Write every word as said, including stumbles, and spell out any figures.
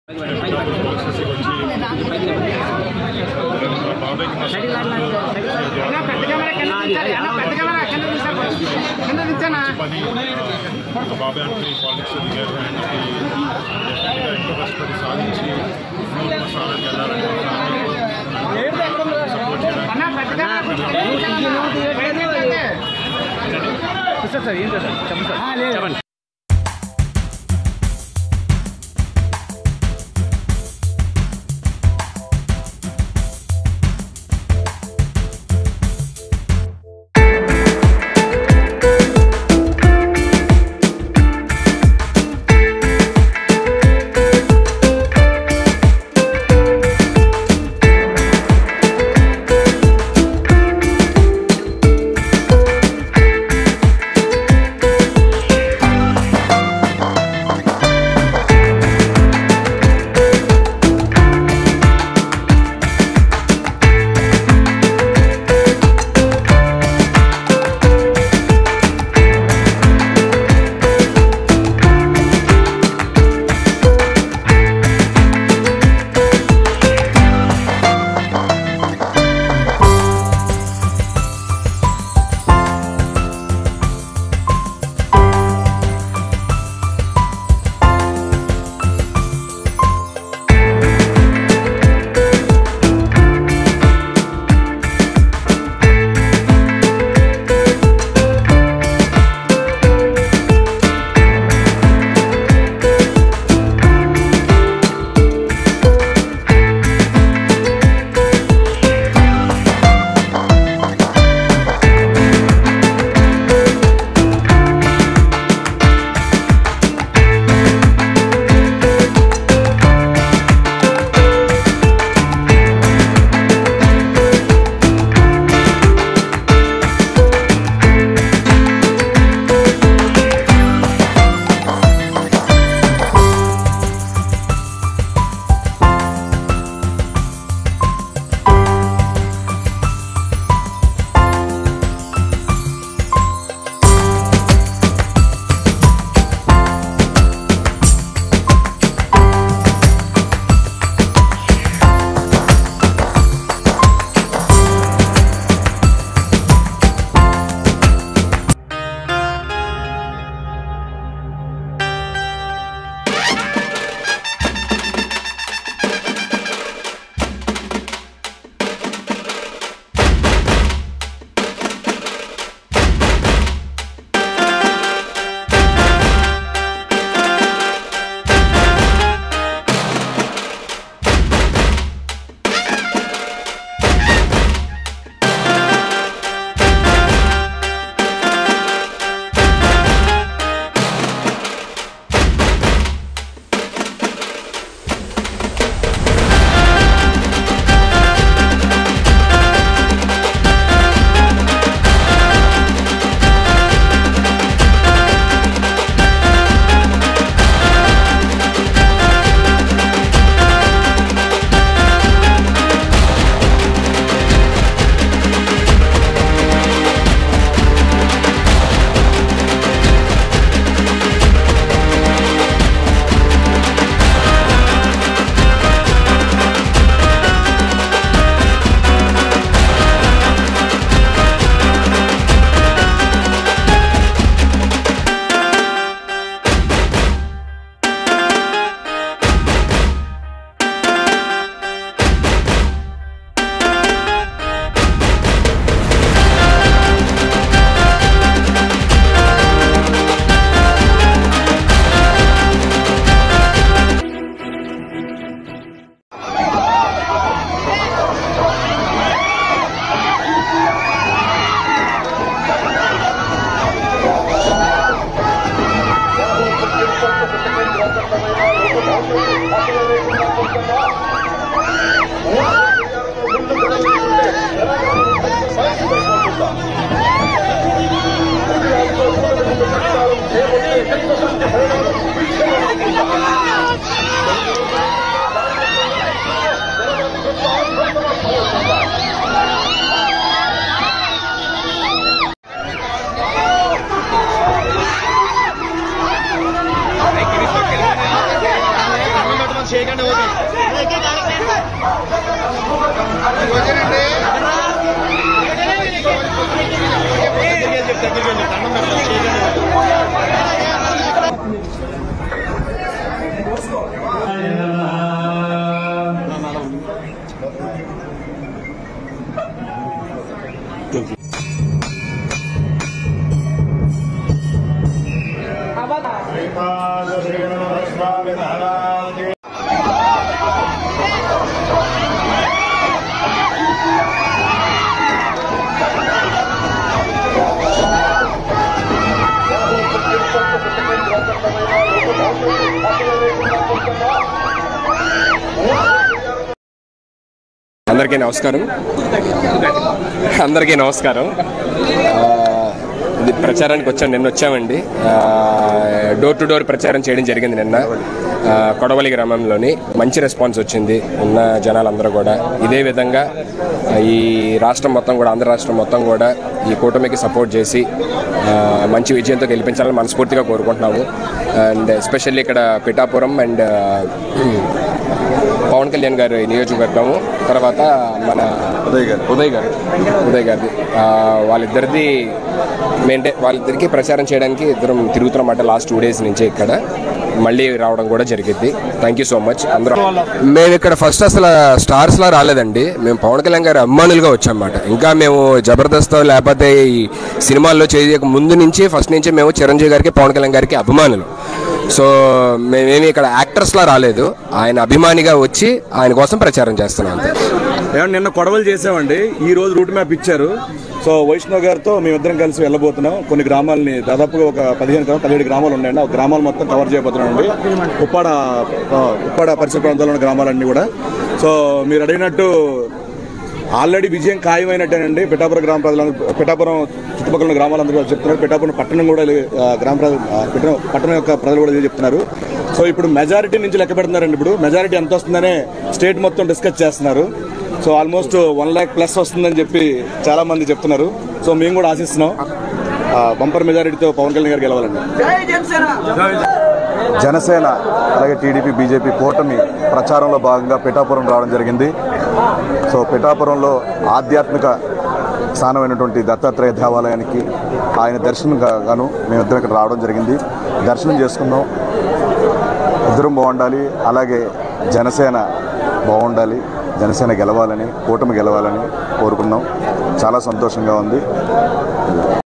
బాబాయ్ అంటే పాలిటిక్స్ దిగారు ఆయనకి ఎక్కువ కష్టపడి సాధించి స్థానానికి వెళ్ళాలనుకుంటున్నాను. సపోర్ట్ చేయడానికి చేయకండి అందరికీ నమస్కారం అందరికీ నమస్కారం ఇది ప్రచారానికి వచ్చాను నిన్న వచ్చామండి డోర్ టు డోర్ ప్రచారం చేయడం జరిగింది నిన్న కొడవలి గ్రామంలోని మంచి రెస్పాన్స్ వచ్చింది ఉన్న జనాలందరూ కూడా ఇదే విధంగా ఈ రాష్ట్రం మొత్తం కూడా ఆంధ్ర రాష్ట్రం మొత్తం కూడా ఈ కూటమికి సపోర్ట్ చేసి మంచి విజయంతో గెలిపించాలని మనస్ఫూర్తిగా కోరుకుంటున్నాము అండ్ ఎస్పెషల్లీ ఇక్కడ పిఠాపురం అండ్ పవన్ కళ్యాణ్ గారి నియోజకవర్గము తర్వాత మన ఉదయ్ గారు ఉదయ్ గారు ఉదయ్ గారిది వాళ్ళిద్దరిది మెయింటే వాళ్ళిద్దరికి ప్రచారం చేయడానికి ఇద్దరం తిరుగుతున్నమాట లాస్ట్ టూ డేస్ నుంచి ఇక్కడ మళ్ళీ రావడం కూడా జరిగింది. థ్యాంక్ యూ సో మచ్ అందరూ. మేము ఇక్కడ ఫస్ట్ అసలు స్టార్స్లా రాలేదండి, మేము పవన్ కళ్యాణ్ గారి అభిమానులుగా వచ్చామన్నమాట. ఇంకా మేము జబర్దస్త్ లేకపోతే ఈ సినిమాల్లో చేయక ముందు నుంచి ఫస్ట్ నుంచి మేము చిరంజీవి గారికి పవన్ కళ్యాణ్ గారికి అభిమానులు. సో మేమేమి ఇక్కడ యాక్టర్స్లా రాలేదు, ఆయన అభిమానిగా వచ్చి ఆయన కోసం ప్రచారం చేస్తున్నాం అంతే. ఏమంటే నిన్న కొడవలు చేసామండి, ఈ రోజు రూట్ మ్యాప్ ఇచ్చారు. సో వైష్ణవ్ గారితో మేమిద్దరం కలిసి వెళ్ళబోతున్నాం. కొన్ని గ్రామాలని దాదాపుగా ఒక పదిహేను గ్రామాలు పదిహేడు గ్రామాలు ఉన్నాయండి. ఆ గ్రామాలు మొత్తం కవర్ చేయబోతున్నాం అండి. ఉప్పాడ ఉప్పాడ పరిసర ప్రాంతాల్లో ఉన్న గ్రామాలన్నీ కూడా. సో మీరు అడిగినట్టు ఆల్రెడీ విజయం ఖాయమైనట్టేనండి. పిఠాపురం గ్రామ ప్రజలందరూ, పిఠాపురం చుట్టుపక్కల ఉన్న గ్రామాలందరూ చెప్తున్నారు. పిఠాపురం పట్టణం కూడా గ్రామ ప్రజలు పట్టణం యొక్క ప్రజలు కూడా చెప్తున్నారు. సో ఇప్పుడు మెజారిటీ నుంచి లెక్క పెడుతున్నారండి. ఇప్పుడు మెజారిటీ ఎంత వస్తుందనే స్టేట్ మొత్తం డిస్కస్ చేస్తున్నారు. So almost one lakh plus వస్తుందని చెప్పి చాలా మంది చెప్తున్నారు. సో మేము కూడా ఆశిస్తున్నాం బంపర్ మెజారిటీతో పవన్ కళ్యాణ్ గారు గెలవాలండి. జనసేన అలాగే టీడీపీ బీజేపీ కూటమి ప్రచారంలో భాగంగా పిఠాపురం రావడం జరిగింది. సో పిఠాపురంలో ఆధ్యాత్మిక స్థానమైనటువంటి దత్తాత్రేయ దేవాలయానికి ఆయన దర్శనం గాను మేమిద్దరం ఇక్కడ రావడం జరిగింది. దర్శనం చేసుకున్నాం. ఇద్దరం బాగుండాలి, అలాగే జనసేన బాగుండాలి, జనసేన గెలవాలని, కూటమి గెలవాలని కోరుకున్నాం. చాలా సంతోషంగా ఉంది.